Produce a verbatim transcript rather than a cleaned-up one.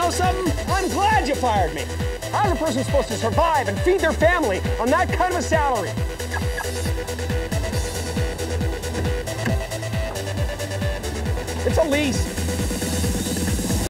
know something? I'm glad you fired me. How's a person supposed to survive and feed their family on that kind of a salary? It's a lease.